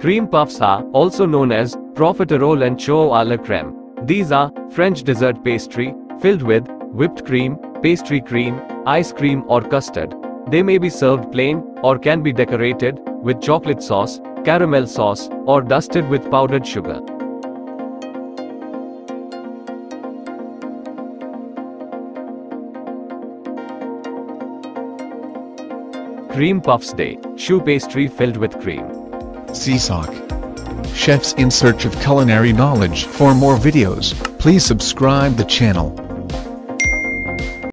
Cream puffs are also known as profiterole and choux à la crème. These are French dessert pastry filled with whipped cream, pastry cream, ice cream or custard. They may be served plain or can be decorated with chocolate sauce, caramel sauce, or dusted with powdered sugar. Cream Puffs Day, choux pastry filled with cream. CISOCK. Chefs in search of culinary knowledge. For more videos, please subscribe the channel.